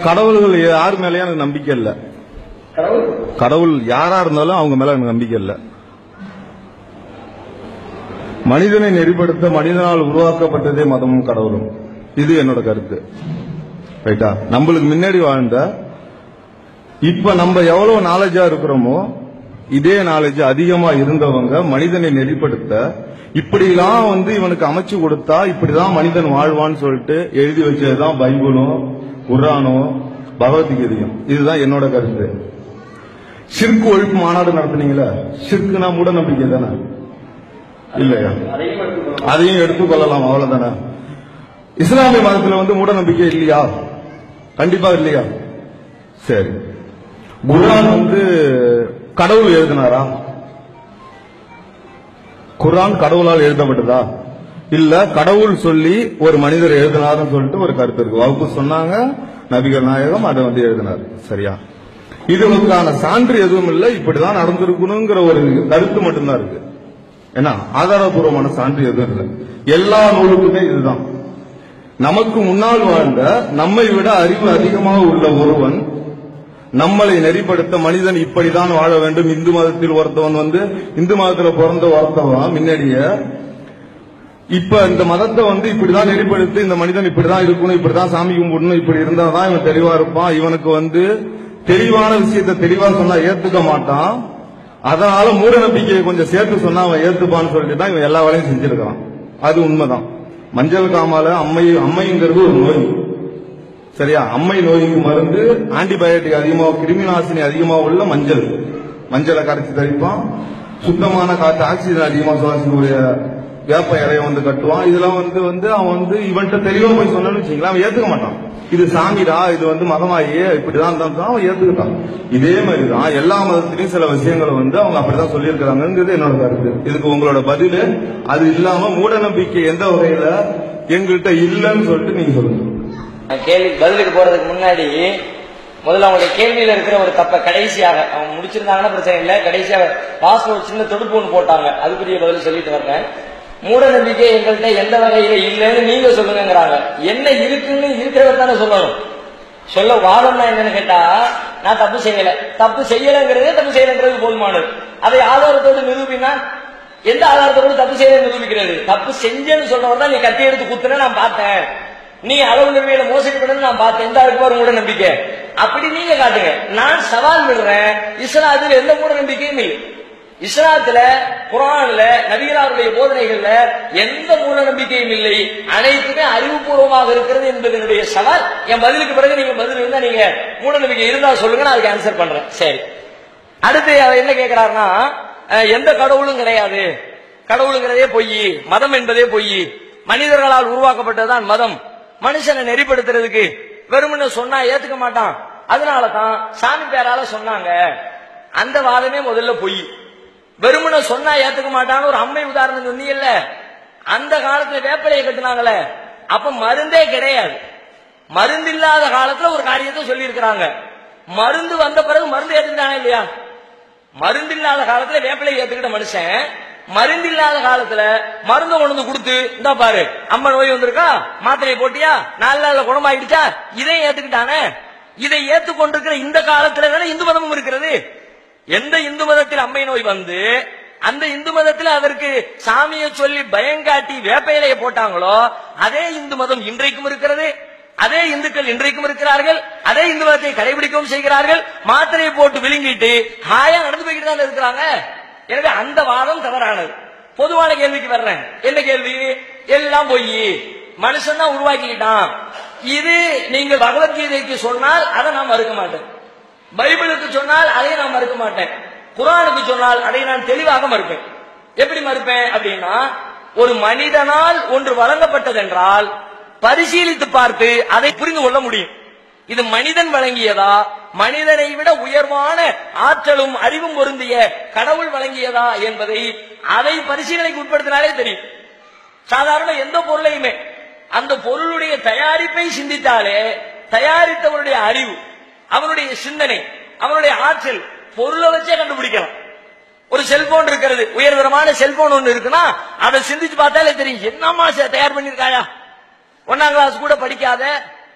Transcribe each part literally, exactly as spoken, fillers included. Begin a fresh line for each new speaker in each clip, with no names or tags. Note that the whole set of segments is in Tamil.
கடவுள்கள் யார் மேலேயும் எனக்கு நம்பிக்கை இல்லை. கடவுள் யாரா இருந்தாலும் அவங்க மேல எனக்கு நம்பிக்கை இல்லை. மனிதனை நெறிப்படுத்த மனிதனால் உருவாக்கப்பட்டதே மதமும் கடவுளும். இது என்னோட கருத்து. ரைட்டா? நம்மளுக்கு முன்னாடி வாழ்ந்த இப்ப நம்ம எவ்வளவு நாலேஜா இருக்கிறோமோ இதே நாலேஜ் அதிகமா இருந்தவங்க மனிதனை நெறிப்படுத்த இப்படிலாம் வந்து இவனுக்கு அமைச்சு கொடுத்தா இப்படிதான் மனிதன் வாழ்வான்னு சொல்லிட்டு எழுதி வச்சதுதான் பைபிளும் குர்ஆனும் பகவத்கீதையும். இதுதான் என்னோட கருத்து. ஷிர்க் ஒழிப்பு மாநாடு நடத்துனீங்களா? ஷிர்க்னா மூட நம்பிக்கை தானே இல்லையா? அதையும் எடுத்துக்கொள்ளலாம், அவ்வளவுதானே. இஸ்லாமிய மதத்துல வந்து மூட நம்பிக்கை இல்லையா? கண்டிப்பா இல்லையா? சரி, குர்ஆன் வந்து கடவுள் எழுதினாரா? குர்ஆன் கடவுளால் எழுதப்பட்டதா? இல்ல கடவுள் சொல்லி ஒரு மனிதர் எழுதினார்னு சொல்லிட்டு ஒரு கருத்து இருக்கு. வகுப்பு சொன்னாங்க, நபிகள் நாயகம் அதை வந்து எழுதினார். சரியா? இதுக்கான சான்று எதுவும் இல்லை, இப்படிதான் நடந்திருக்கணுங்கிற ஒரு கருத்து மட்டும்தான் இருக்கு. ஏன்னா ஆதாரபூர்வமான சான்று எதுவும் இல்லை. எல்லா நூலுக்குமே இதுதான். நமக்கு முன்னால் வாழ்ந்த நம்மை விட அறிவு அதிகமாக உள்ள ஒருவன் நம்மளை நெறிப்படுத்த மனிதன் இப்படிதான் வாழ வேண்டும். இந்து மதத்தில் ஒருத்தவன் வந்து இந்து மதத்துல பிறந்த ஒருத்தவன் முன்னாடிய இப்ப இந்த மதத்தை வந்து இப்படிதான் நெறிப்படுத்தி இந்த மனிதன் இப்படிதான் இருக்கணும், இப்படிதான் சாமி கும்பிடணும், இப்படி இருந்தாதான் இவன் தெளிவா இருப்பான். இவனுக்கு வந்து தெளிவான விஷயத்தை தெளிவா சொன்னா ஏத்துக்க மாட்டான். அதனால மூட நம்பிக்கையை கொஞ்சம் சேர்த்து சொன்னா அவன் ஏத்துப்பான்னு சொல்லிட்டு தான் இவன் எல்லா வேலையும் செஞ்சிருக்கான். அது உண்மைதான். மஞ்சள் காமால அம்மை அம்மைங்கிறது ஒரு நோய். சரியா? அம்மை நோய்க்கு மருந்து ஆன்டிபயோட்டிக் அதிகமா, கிருமி நாசினி அதிகமா உள்ள மஞ்சள். மஞ்சளை கரைச்சி தரிப்பான். சுத்தமான காற்று ஆக்சிஜன் அதிகமா சுவாசிக்கக்கூடிய வேப்ப இலைய வந்து கட்டுவான். இதெல்லாம் வந்து வந்து அவன் வந்து இவன்கிட்ட தெளிவா போய் சொன்னு வச்சுக்கலாம், அவன் ஏத்துக்க மாட்டான். இது சாமிடா, இது வந்து மதமாயே இப்படிதான் தான் அவன் ஏத்துக்கிட்டான். இதே மாதிரிதான் எல்லா மதத்திலையும் சில விஷயங்களை வந்து அவங்க அப்படிதான் சொல்லியிருக்கிறாங்கிறது என்னோட கருத்து. இதுக்கு உங்களோட பதிலு அது இல்லாம மூட நம்பிக்கை எந்த வகையில எங்கள்கிட்ட இல்லைன்னு சொல்லிட்டு நீங்க சொல்லுங்க.
கேள்வி பதிலுக்கு போறதுக்கு முன்னாடி முதல்ல அவங்களுடைய கேள்வியில இருக்கிற ஒரு தப்ப கடைசியாக அவங்க முடிச்சிருந்தாங்கன்னா பிரச்சனை இல்லை. கடைசியாக பாஸ்ல ஒரு சின்ன தொடுப்பு ஒன்று போட்டாங்க, அதுக்குரிய பதில் சொல்லிட்டு வரேன். மூட நம்பிக்கை எங்கள்கிட்ட எந்த வகையில இல்லைன்னு நீங்க சொல்லுங்கிறாங்க. என்ன இருக்குன்னு இருக்கிறத தானே சொல்லணும். சொல்ல வாதம்னா என்னன்னு கேட்டா, நான் தப்பு செய்யல, தப்பு செய்யலங்கிறதே தப்பு செய்யலங்கிறது போதுமானது. அதை ஆதாரத்தோடு நிரூபினா எந்த ஆதாரத்தோடு தப்பு செய்யல நிரூபிக்கிறது? தப்பு செஞ்சேன்னு சொல்றவர் தான் நீ கத்தி எடுத்து குத்துன நான் பார்த்தேன், நீ அளவு நிர்மையில மோசடி பண்ணு நான் பார்த்தேன், எந்த இருக்குவாரு மூட நம்பிக்கை அப்படி நீங்க காட்டுங்க. நான் சவால் விடுறேன், இஸ்லாத்தில் எந்த மூட நம்பிக்கையும் இல்லை. இஸ்லாத்துல குர்ஆன்ல நபிகளாருடைய போதனைகள்ல எந்த மூட நம்பிக்கையும் இல்லை, அனைத்துமே அறிவுபூர்வமாக இருக்கிறது என்பதனுடைய சவால். என் பதிலுக்கு பிறகு நீங்க பதில் இருந்தா நீங்க மூட நம்பிக்கை இருந்தா சொல்லுங்க, நான் அதுக்கு ஆன்சர் பண்றேன். சரி, அடுத்து அவர் என்ன கேட்கிறாருன்னா, எந்த கடவுளும் கிடையாது, கடவுளுங்கிறதே பொய், மதம் என்பதே பொய், மனிதர்களால் உருவாக்கப்பட்டதுதான் மதம், மனுஷனை நெறிப்படுத்துறதுக்கு வெறுமனு சொன்னா ஏத்துக்க மாட்டான், அதனாலதான் சாமி பேரால சொன்னாங்க. அந்த வாதமே முதல்ல பொய். வெறுமன சொன்னா ஏத்துக்க மாட்டான்னு ஒரு அம்மை உதாரணம் சொன்னீங்கல்ல, அந்த காலத்துல வேப்பிலையை கட்டுனாங்கல்ல, அப்ப மருந்தே கிடையாது. மருந்து இல்லாத காலத்துல ஒரு காரியத்தை சொல்லி இருக்கிறாங்க. மருந்து வந்த பிறகு மருந்து ஏத்துக்கிட்டானே இல்லையா? மருந்து இல்லாத காலத்துல வேப்பிலையை ஏத்துக்கிட்ட மனுஷன் மருந்து இல்லாத காலத்துல மருந்து கொண்டு வந்து கொடுத்து, இந்தா பாரு அம்மா நோய் வந்திருக்கா, மாத்திரையை போட்டியா, நாலு நாள்ல குணமாயிடுச்சா, இதை ஏத்துக்கிட்டானே. இதை ஏத்துக்கொண்டிருக்கிற இந்த காலத்துல தானே இந்து மதமும் இருக்கிறது. எந்த இந்து மதத்தில் அம்மை நோய் வந்து அந்த இந்து மதத்தில் அதற்கு சாமியை சொல்லி பயங்காட்டி வேப்பையிலையை போட்டாங்களோ அதே இந்து மதம் இன்றைக்கும் இருக்கிறது. அதே இந்துக்கள் இன்றைக்கும் இருக்கிறார்கள். அதே இந்து மதத்தை கடைபிடிக்கவும் செய்கிறார்கள். மாத்திரையை போட்டு விழுங்கிட்டு ஹாயா நடந்து போய்கிட்டு தான் இருக்கிறாங்க. எனவே அந்த வாதம் தவறானது. பொதுவான கேள்விக்கு வர்றேன். என்ன கேள்வி? எல்லாம் போய் மனுஷன் தான் உருவாக்கிக்கிட்டான். இது நீங்க பகவத்கீதைக்கு சொன்னால் அதை நான் மறுக்க மாட்டேன், பைபிளுக்கு சொன்னால் அதை நான் மறுக்க மாட்டேன், குர்ஆனுக்கு சொன்னால் அதை நான் தெளிவாக மறுப்பேன். எப்படி மறுப்பேன் அப்படின்னா, ஒரு மனிதனால் ஒன்று வழங்கப்பட்டது என்றால் பரிசீலித்து பார்த்து அதை புரிந்து கொள்ள முடியும். இது மனிதன் வழங்கியதா, மனிதனை விட உயர்வான ஆற்றலும் அறிவும் பொருந்திய கடவுள் வழங்கியதா என்பதை அதை பரிசீலனைக்கு உட்படுத்தினாலே தெரியும். சாதாரண எந்த பொருளையுமே அந்த பொருளுடைய தயாரிப்பை சிந்தித்தாலே தயாரித்தவருடைய அறிவு, அவனுடைய சிந்தனை, அவனுடைய ஆற்றல் பொருளை வச்சே கண்டுபிடிக்கலாம். ஒரு செல்போன் இருக்கிறது, உயர்தரமான செல்போன் ஒன்று இருக்குன்னா அதை சிந்திச்சு பார்த்தாலே தெரியும், என்னமா தயார் பண்ணிருக்காயா, ஒன்னாம் கிளாஸ் கூட படிக்காத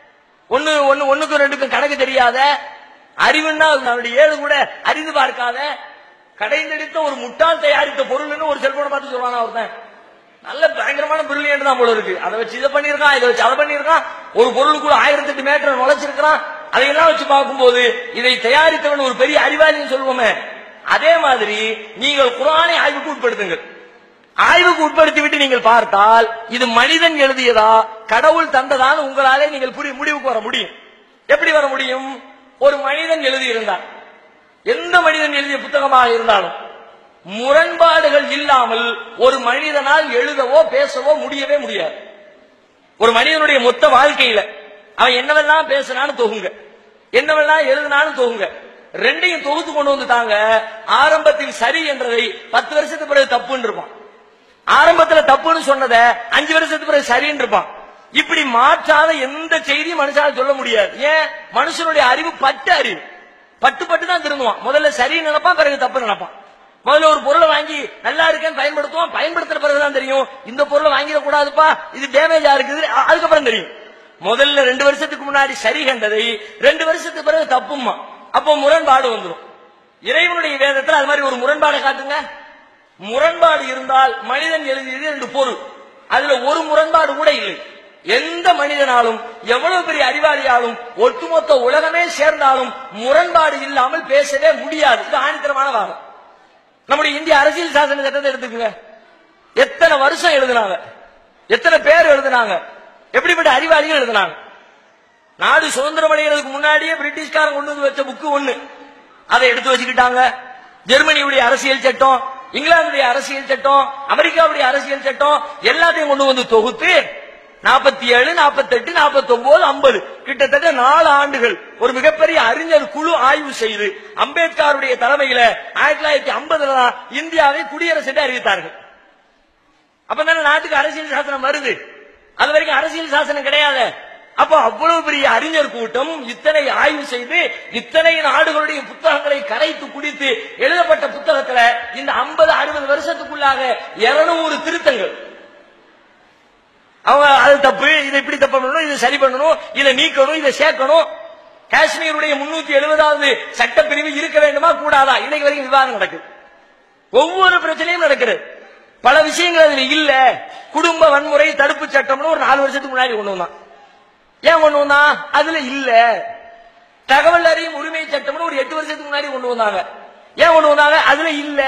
ஒன்னு ஒன்னு ஒண்ணுக்கும் ரெண்டுக்கும் கணக்கு தெரியாத, அறிவுன்னா அவருடைய ஏழு கூட அறிந்து பார்க்காத, கடைந்தெடுத்த ஒரு முட்டாள் தயாரித்த பொருள்னு ஒரு செல்போனை பார்த்து சொல்றானா ஒருத்தன். நல்ல பயங்கரமான பிரில்லியன்ட் தான் போல இருக்கு. அதை வச்சு இதை பண்ணிருக்கான், இதை வச்சு அதை பண்ணிருக்கான், ஒரு பொருளுக்குள்ள ஆயிரத்தி எட்டு மீட்டர் நுழைச்சிருக்கான். அதையெல்லாம் வச்சு பார்க்கும்போது இதை தயாரித்தவன் ஒரு பெரிய அறிவாளின்னு சொல்லுவோமே. அதே மாதிரி நீங்கள் குர்ஆனை ஆய்வுக்கு உட்படுத்துங்கள். ஆய்வுக்கு உட்படுத்தி விட்டு நீங்கள் பார்த்தால் இது மனிதன் எழுதியதா கடவுள் தந்ததான்னு உங்களாலே நீங்கள் முடிவுக்கு வர முடியும். எப்படி வர முடியும்? ஒரு மனிதன் எழுதியிருந்தார், எந்த மனிதன் எழுதிய புத்தகமாக இருந்தாலும் முரண்பாடுகள் இல்லாமல் ஒரு மனிதனால் எழுதவோ பேசவோ முடியவே முடியாது. ஒரு மனிதனுடைய மொத்த வாழ்க்கையில அவன் என்னவெல்லாம் பேசினான்னு தொகுங்க, என்னவெல்லாம் எழுதினாலும் தொகுங்க, ரெண்டையும் தொகுத்து கொண்டு வந்துட்டாங்க. ஆரம்பத்தில் சரி என்றதை பத்து வருஷத்துக்கு பிறகு தப்புன்னு இருப்பான், ஆரம்பத்துல தப்புன்னு சொன்னதை அஞ்சு வருஷத்துக்கு பிறகு சரின்னு இருப்பான். இப்படி மாற்றாத எந்த செய்தியும் மனுஷால சொல்ல முடியாது. ஏன்? மனுஷனுடைய அறிவு பட்டு அறிவு, பட்டு பட்டு தான் திருந்துவான். முதல்ல சரி நினைப்பான், பிறகு தப்பு நினைப்பான். முதல்ல ஒரு பொருளை வாங்கி நல்லா இருக்கேன்னு பயன்படுத்துவான், பயன்படுத்துற பிறகுதான் தெரியும் இந்த பொருளை வாங்கிட கூடாதுப்பா, இது டேமேஜா இருக்குது, அதுக்கப்புறம் தெரியும். முதல்ல ரெண்டு வருஷத்துக்கு முன்னாடி சரி கண்டதை ரெண்டு வருஷத்துக்கு பிறகு தப்புமா, அப்போ முரண்பாடு வந்துடும். இறைவனுடைய வேதத்தில் அது மாதிரி ஒரு முரண்பாடு காட்டுங்க. முரண்பாடு இருந்தால் மனிதன் எழுதியது ரெண்டு பொருள், அதுல ஒரு முரண்பாடு கூட இல்லை. எந்த மனிதனாலும் எவ்வளவு பெரிய அறிவாளியாலும் ஒட்டுமொத்த உலகமே சேர்ந்தாலும் முரண்பாடு இல்லாமல் பேசவே முடியாது. இது ஆணித்தரமான வாதம். நம்முடைய இந்திய அரசியல் சாசன சட்டத்தை எடுத்துக்கங்க, எத்தனை வருஷம் எழுதினாங்க, எத்தனை பேர் எழுதினாங்க, எப்படிப்பட்ட அறிவாளிகள் எழுதினாங்க. நாடு சுதந்திரம் அடைகிறதுக்கு முன்னாடியே பிரிட்டிஷ்காரன் கொண்டு வந்து வச்ச புக்கு ஒண்ணு, அதை எடுத்து வச்சுக்கிட்டாங்க. ஜெர்மனியுடைய அரசியல் சட்டம், இங்கிலாந்துடைய அரசியல் சட்டம், அமெரிக்காவுடைய அரசியல் சட்டம் எல்லாத்தையும் கொண்டு வந்து தொகுத்து நாற்பத்தி ஏழு நாற்பத்தி எட்டு நாற்பத்தி ஒன்பது ஐம்பது கிட்டத்தட்ட நாலு ஆண்டுகள் ஒரு மிகப்பெரிய அறிஞர் குழு ஆய்வு செய்து அம்பேத்கருடைய தலைமையில ஆயிரத்தி தொள்ளாயிரத்தி ஐம்பதுல இந்தியாவை குடியரசு என்று அறிவித்தார்கள். அப்பதானே நாட்டுக்கு அரசியல் சாசனம் வருது. அது வரைக்கும் அரசியல் சாசனம் கிடையாது. அப்போ அவ்வளவு பெரிய அறிஞர் கூட்டம் இத்தனை ஆய்வு செய்து இத்தனை நாடுகளுடைய புத்தகங்களை கரைத்து குடித்து எழுதப்பட்ட புத்தகத்துல இந்த ஐம்பது அறுபது வருஷத்துக்குள்ளாக இருநூறு திருத்தங்கள். அவங்க அது தப்பு, இதை இப்படி தப்பு பண்ணணும், இதை சரி பண்ணணும், இதை நீக்கணும், இதை சேர்க்கணும். காஷ்மீருடைய முன்னூத்தி எழுபதாவது சட்டப்பிரிவு இருக்க வேண்டுமா கூடாதா, இன்னைக்கு வரைக்கும் விவாதம் நடக்குது. ஒவ்வொரு பிரச்சனையும் நடக்கிறது. பல விஷயங்கள் அதுல இல்ல. குடும்ப வன்முறை தடுப்பு சட்டம்னு ஒரு நாலு வருஷத்துக்கு முன்னாடி கொண்டு வந்தான். ஏன் கொண்டு வந்தா? அதுல இல்ல. தகவல் அறியும் உரிமை சட்டம்னு ஒரு எட்டு வருஷத்துக்கு முன்னாடி கொண்டு வந்தாங்க. ஏன் கொண்டு வந்தாங்க? அதுல இல்ல.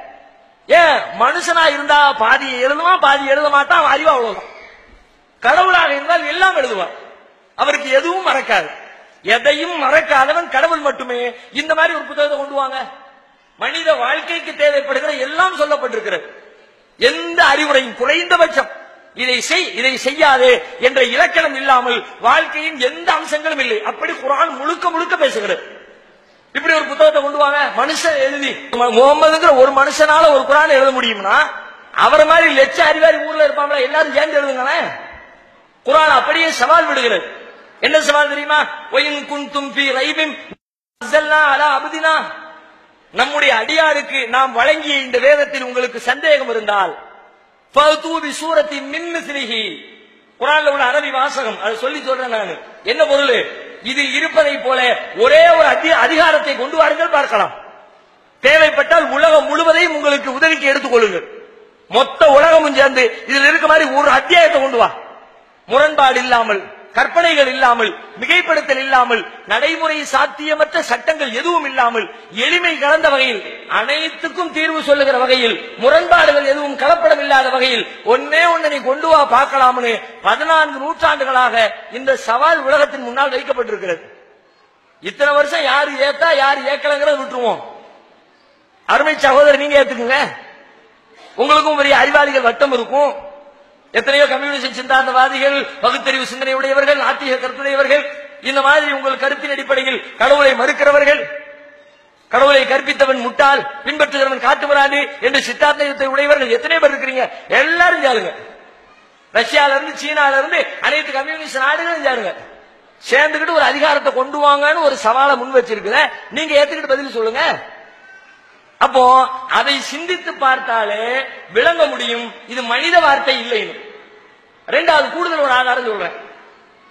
ஏன்? மனுஷனா இருந்தா பாதி எழுதுவான், பாதி எழுத மாட்டான், அவன் அறிவு அவ்வளவுதான். கடவுளாக இருந்தால் எல்லாம் எழுதுவார், அவருக்கு எதுவும் மறக்காது. எதையும் மறக்காதவன் கடவுள் மட்டுமே. இந்த மாதிரி ஒரு புத்தகத்தை கொண்டு வாங்க. மனித வாழ்க்கைக்கு தேவைப்படுகிற எல்லாம் சொல்லப்பட்டிருக்கிறது. எந்த அறிவுரையும் குறைந்தபட்சம் இதை செய் இதை செய்யாதே என்ற இலக்கணம் இல்லாமல் வாழ்க்கையின் எந்த அம்சங்களும் இல்லை. அப்படி குர்ஆன் முழுக்க முழுக்க பேசுகிறது. இப்படி ஒரு புத்தகத்தை கொண்டு வாங்க. மனுஷன் எழுதி முகமதுங்கிற ஒரு மனுஷனால ஒரு குர்ஆன் எழுத முடியும்னா அவரை மாதிரி லட்ச அறிவாரி ஊர்ல இருப்பாங்களா, எல்லாரும் சேர்ந்து எழுதுங்களேன். குர்ஆன் அப்படியே சவால் விடுகிறது. என்ன சவால் தெரியுமா? ஒயின் குன்தும் ஃபீ ரைபின் நஸல்னா அலா அப்தினா, நம்முடைய அடியாருக்கு நாம் வழங்கிய இந்த வேதத்தில் உங்களுக்கு சந்தேகம் இருந்தால் ஃபஅது பி சூரத்தின் மின் மிஸ்லிஹி, குர்ஆன்ல உள்ள அரபி வாசகம், அதை சொல்லி சொல்றேன் நான். என்ன பொருள்? இது இருப்பதை போல ஒரே ஒரு அதிகாரத்தை கொண்டு வாருங்கள் பார்க்கலாம். தேவைப்பட்டால் உலகம் முழுவதையும் உங்களுக்கு உதவிக்கு எடுத்துக் கொள்ளுங்கள். மொத்த உலகமும் சேர்ந்து இதில் இருக்க மாதிரி ஒரு அத்தியாயத்தை கொண்டு வா. முரண்பாடு இல்லாமல், கற்பனைகள் இல்லாமல், மிகைப்படுத்தல் இல்லாமல், நடைமுறை சாத்தியமற்ற சட்டங்கள் எதுவும் இல்லாமல், எளிமை கலந்த வகையில், அனைத்துக்கும் தீர்வு சொல்லுகிற வகையில், முரண்பாடுகள் எதுவும் கலப்படம் இல்லாத வகையில் ஒன்னே ஒன்னை கொண்டு வா பார்க்கலாம்னு பதினான்கு நூற்றாண்டுகளாக இந்த சவால் உலகத்தின் முன்னால் வைக்கப்பட்டிருக்கிறது. இத்தனை வருஷம் யாரு ஏத்தா யாரு ஏக்கலங்கிறத விட்டுருவோம். அருமை சகோதரர், நீங்க ஏத்துக்குங்க. உங்களுக்கும் பெரிய அறிவாளிகள் வட்டம் இருக்கும். எத்தனையோ கம்யூனிஸ்ட் சிந்தாந்தவாதிகள், பகுத்தறிவு சிந்தனை உடையவர்கள், நாத்திக கருத்துடையவர்கள், இந்த மாதிரி உங்கள் கருத்தின் அடிப்படையில் கடவுளை மறுக்கிறவர்கள், கடவுளை கற்பித்தவன் முட்டாள், பின்பற்றுகிறவன் காட்டுவராது என்று சித்தாந்தத்தை உடையவர்கள் எத்தனை பேர் இருக்கிறீங்க? எல்லாரும் சாருங்க. ரஷ்யால இருந்து சீனால இருந்து அனைத்து கம்யூனிஸ்ட் நாடுகளும் சாருங்க. சேர்ந்துக்கிட்டு ஒரு அதிகாரத்தை கொண்டு வாங்கன்னு ஒரு சவாலை முன் வச்சிருக்கிற, நீங்க ஏத்துக்கிட்டு பதில் சொல்லுங்க. அப்போ அதை சிந்தித்து பார்த்தாலே விளங்க முடியும் இது மனித வார்த்தை இல்லைன்னு. ரெண்டாவது கூடுதல் ஒரு ஆதாரம் சொல்றேன்.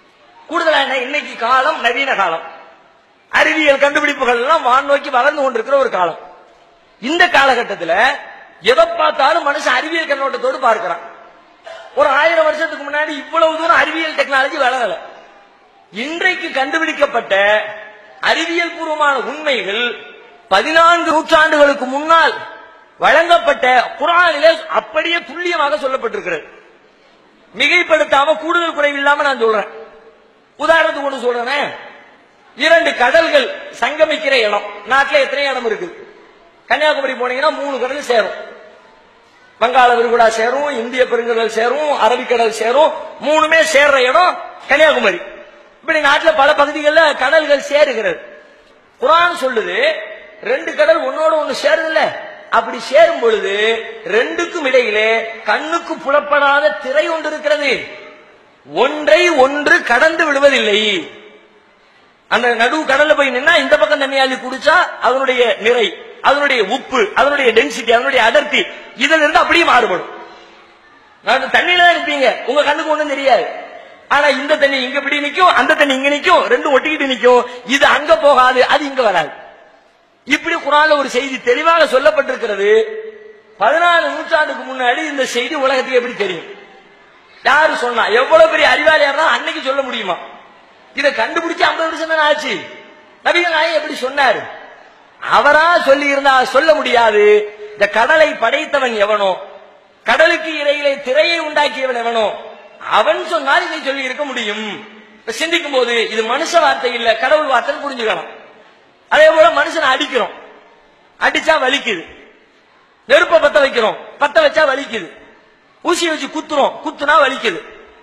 கூடுதலா என்ன, இன்னைக்கு காலம் நவீன காலம், அறிவியல் கண்டுபிடிப்புகள் எல்லாம் வான் நோக்கி வளர்ந்து கொண்டிருக்கிற ஒரு காலம். இந்த காலகட்டத்தில் எதை பார்த்தாலும் மனுஷன் அறிவியல் கண்ணோட்டத்தோடு பார்க்கிறான். ஒரு ஆயிரம் வருஷத்துக்கு முன்னாடி இவ்வளவு தூரம் அறிவியல் டெக்னாலஜி வளரல. இன்றைக்கு கண்டுபிடிக்கப்பட்ட அறிவியல் பூர்வமான உண்மைகள் பதினான்கு நூற்றாண்டுகளுக்கு முன்னால் வழங்கப்பட்ட குர்ஆனிலே அப்படியே துல்லியமாக சொல்லப்பட்டிருக்கிறது. மிகைப்படுத்தாம கூடுதல் குறைவில்லாம நான் சொல்றேன். உதாரணத்துக்கு ஒன்று சொல்றேன். இரண்டு கடல்கள் சங்கமிக்கிற இடம் நாட்டில் எத்தனை இடம் இருக்கு? கன்னியாகுமரி போனீங்கன்னா மூணு கடல் சேரும். வங்காள விரிகுடா சேரும், இந்திய பெருங்கடல் சேரும், அரபிக்கடல் சேரும். மூணுமே சேர்ற இடம் கன்னியாகுமரி. இப்படி நாட்டில் பல பகுதிகளில் கடல்கள் சேருகிறது. குர்ஆன் சொல்லுது ரெண்டு கடல் ஒன்னோடு ஒன்னு சேருதுல்ல, அப்படி சேரும் பொழுது ரெண்டுக்கும் இடையிலே கண்ணுக்கு புலப்படாத திரை ஒன்று இருக்கிறது. ஒன்றை ஒன்று கடந்து விடுவதில்லை. அந்த நடுவு கடல்ல போய் நின்னா இந்த பக்கம் தண்ணியாளி குடிச்சா அதனுடைய நிறை, அதனுடைய உப்பு, அதனுடைய டென்சிட்டி, அதனுடைய அடர்த்தி இதுல இருந்து அப்படியே மாறுபடும். தண்ணியில தான் இருப்பீங்க, உங்க கண்ணுக்கு ஒண்ணும் தெரியாது. ஆனா இந்த தண்ணி இங்க இப்படி நிக்கும், அந்த தண்ணி இங்க நிக்கும், ரெண்டும் ஒட்டிக்கிட்டு நிக்கும். இது அங்க போகாது, அது இங்க வராது. இப்படி குர்ஆன்ல ஒரு செய்தி தெளிவாக சொல்லப்பட்டிருக்கிறது. பதினாலு நூற்றாண்டுக்கு முன்னாடி இந்த செய்தி உலகத்துக்கு எப்படி தெரியும்? யாரு சொன்னா? எவ்வளவு பெரிய அறிவாளியா இருந்தா அன்னைக்கு சொல்ல முடியுமா? இதை கண்டுபிடிச்சு ஐம்பது வருஷம் தானே ஆச்சு. நபிகள் நாயகம் எப்படி சொன்னாரு? அவரா சொல்லி இருந்தா சொல்ல முடியாது. இந்த கடலை படைத்தவன் எவனோ, கடலுக்கு இடையிலே திரையை உண்டாக்கியவன் எவனோ, அவன் சொன்னால் இதை சொல்லி இருக்க முடியும். சிந்திக்கும் போது இது மனுஷ வார்த்தை இல்ல, கடவுள் வார்த்தை புரிஞ்சுக்கலாம். அதே போல மனுஷனை அடிக்கிறோம், அடிச்சா வலிக்குது. நெருப்ப பத்த வைக்கிறோம், பத்த வச்சா வலிக்குது. ஊசி வச்சு குத்துறோம், குத்துனா வலிக்குது.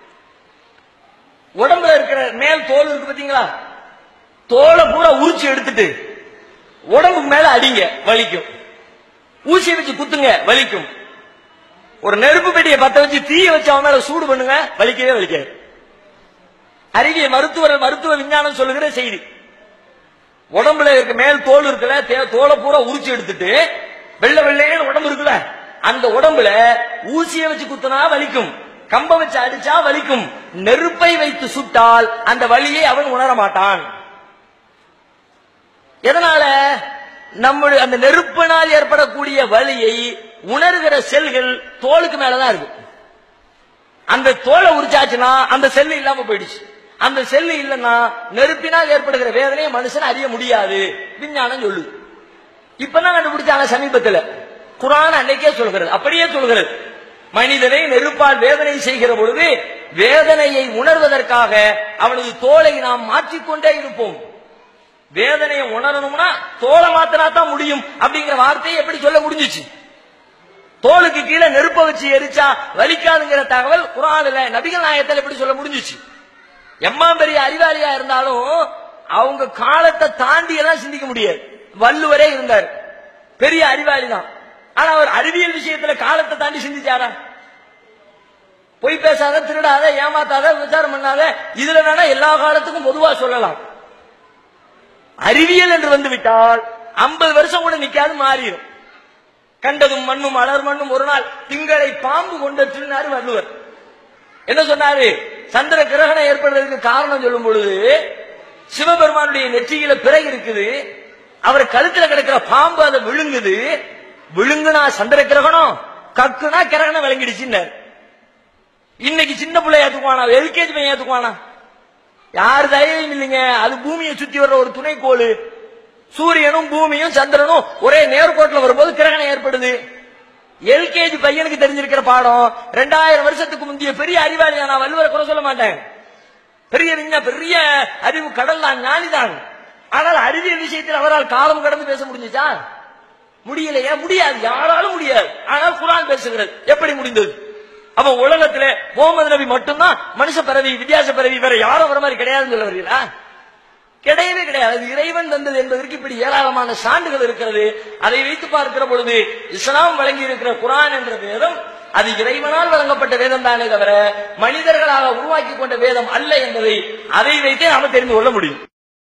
உடம்புல இருக்கிற மேல் தோல் இருக்கு பாத்தீங்களா, தோலை பூரா உரிச்சு எடுத்துட்டு உடம்புக்கு மேல அடிங்க, வலிக்கும். ஊசி வச்சு குத்துங்க, வலிக்கும். ஒரு நெருப்பு பெட்டியை பத்த வச்சு தீய வச்சு அவன் மேல சூடு பண்ணுங்க, வலிக்கவே வலிக்காது. அறிவிய மருத்துவர்கள் மருத்துவ விஞ்ஞானம் சொல்லுகிற செய்தி. உடம்புல இருக்க மேல் தோல் இருக்குல்ல, தோலை பூரா உரிச்சு எடுத்துட்டு வெள்ளை வெள்ளையே உடம்பு இருக்குல்ல, அந்த உடம்புல ஊசியை வச்சு குத்துனா வலிக்கும், கம்ப வச்சு அடிச்சா வலிக்கும். நெருப்பை வைத்து சுட்டால் அந்த வலியை அவன் உணர மாட்டான். எதனால? நம்முடைய அந்த நெருப்பினால் ஏற்படக்கூடிய வலியை உணர்கிற செல்கள் தோலுக்கு மேலதான் இருக்கு. அந்த தோலை உரிச்சாச்சுன்னா அந்த செல்லு இல்லாம போயிடுச்சு. அந்த செல்லு இல்லைன்னா நெருப்பினால் ஏற்படுகிற வேதனையை மனுஷன் அறிய முடியாது, விஞ்ஞானம் சொல்லுது. இப்பதான் கண்டுபிடிச்சாங்க சமீபத்தில். குர்ஆன் அன்னைக்கே சொல்கிறது, அப்படியே சொல்கிறது. மனிதனை நெருப்பால் வேதனை செய்கிற பொழுது வேதனையை உணர்வதற்காக அவனது தோலை நாம் மாற்றிக்கொண்டே இருப்போம். வேதனையை உணரணும்னா தோலை மாத்தினா தான் முடியும் அப்படிங்கிற வார்த்தையை எப்படி சொல்ல முடிஞ்சிச்சு? தோலுக்கு கீழே நெருப்ப வச்சு எரிச்சா வலிக்காதுங்கிற தகவல் குர்ஆன்ல நபிகள் நாயகத்தில் எப்படி சொல்ல முடிஞ்சிச்சு? எம்மா பெரிய அறிவாளியா இருந்தாலும் அவங்க காலத்தை தாண்டி எல்லாம் சிந்திக்க முடியாது. வள்ளுவரே இருந்தார், பெரிய அறிவாளி தான். ஆனா அவர் அறிவியல் விஷயத்துல காலத்தை தாண்டி சிந்திச்சாரா? பொய் பேசாத, திருடாத, ஏமாத்தாத, விசாரம் பண்ணாத, இதுல வேணா எல்லா காலத்துக்கும் பொதுவா சொல்லலாம். அறிவியல் என்று வந்து விட்டால் ஐம்பது வருஷம் கூட நிக்காது, மாறிடும். கண்டதும் மண்ணும் அலர் மண்ணும் ஒரு நாள் திங்களை பாம்பு கொண்டாரு வள்ளுவர். என்ன சொன்னாரு? சந்திர கிரகணம் ஏற்படுறதுக்கு காரணம் சொல்லும் பொழுது சிவபெருமானுடைய நெற்றியில பிறை இருக்குது, அவர் கழுத்துல கிடக்கிற பாம்பு அதை விழுங்குது. விழுங்குனா சந்திர கிரகணம், கக்குனா கிரகணம் விளங்கிடுச்சு. இன்னைக்கு சின்ன பிள்ளை ஏத்துக்குவானா? எல்கேஜி பையன் ஏத்துக்குவானா? யாரு தைரியம் இல்லைங்க. அது பூமியை சுத்தி வர்ற ஒரு துணைக்கோள். சூரியனும் பூமியும் சந்திரனும் ஒரே நேர்கோட்டில் வரும்போது கிரகணம் ஏற்படுது. எல்கேஜி பையனுக்கு தெரிஞ்சிருக்கிற பாடம் ரெண்டாயிரம் வருஷத்துக்கு முந்தைய பெரிய அறிவாளியா, நான் வள்ளுவரை குறை சொல்ல மாட்டேன், பெரிய பெரிய அறிவு கடல் தான், ஞானிதான். ஆனால் அறிவியல் விஷயத்தில் அவரால் காலம் கடந்து பேச முடிஞ்சுச்சா? முடியலையா? முடியாது, யாராலும் முடியாது. ஆனால் குர்ஆன் பேசுகிறது. எப்படி முடிந்தது? அப்ப உலகத்துல முகமது நபி மட்டும்தான் மனுஷ பிறவி, வித்தியாச பிறவி, வேற யாரும் வர மாதிரி கிடையாதுன்னு சொல்ல வரீங்களா? கிடையவே கிடையாது. இறைவன் தந்தது என்பதற்கு இப்படி ஏராளமான சான்றுகள் இருக்கிறது. அதை வைத்து பார்க்கிற பொழுது இஸ்லாம் வழங்கி இருக்கிற குர்ஆன் என்ற வேதம் அது இறைவனால் வழங்கப்பட்ட வேதம் தானே தவிர மனிதர்களாக உருவாக்கி கொண்ட வேதம் அல்ல என்பதை அதை வைத்தே நாம தெரிந்து கொள்ள முடியும்.